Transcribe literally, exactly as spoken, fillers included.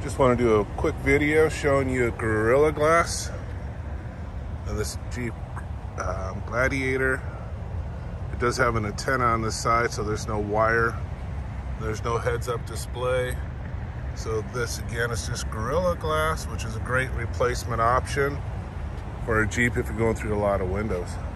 Just want to do a quick video showing you a Gorilla Glass of this Jeep um, Gladiator. It does have an antenna on the side, so there's no wire. There's no heads-up display. So this again is just Gorilla Glass, which is a great replacement option for a Jeep if you're going through a lot of windows.